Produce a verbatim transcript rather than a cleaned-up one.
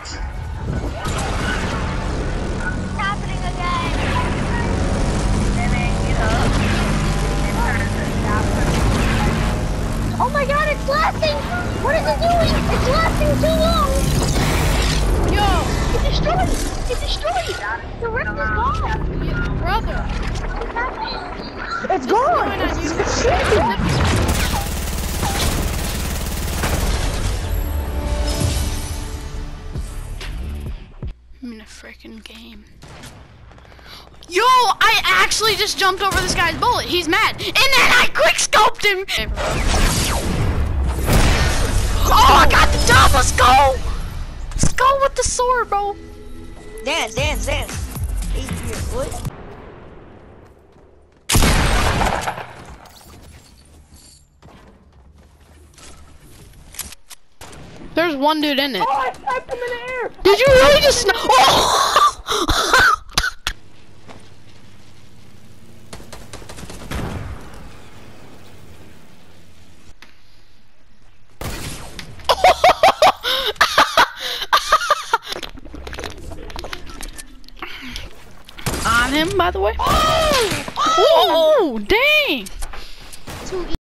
happening again. Oh my god, it's lasting! What is it doing? It's lasting too long! Yo! It destroyed! It destroyed! The rift is gone! Yeah, brother! What's happening? It's gone! It's It's, going on it's shaking! I'm in a freaking game. Yo, I actually just jumped over this guy's bullet. He's mad. And then I quick scoped him. Oh, I got the job. Let's go. Let's go with the sword, bro. Dance, dance, dance. Eight years, what? There's one dude in it. Oh, I sniped him in the air! Did you really just sni- oh! On him, by the way. Oh, oh dang.